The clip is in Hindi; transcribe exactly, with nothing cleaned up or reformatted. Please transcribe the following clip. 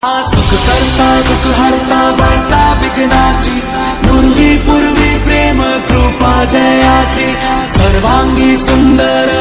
सुख करता दुख हरता वार्ता विघ्नाची पूर्वी पूर्वी प्रेम कृपा जयाची सर्वांगी सुंदर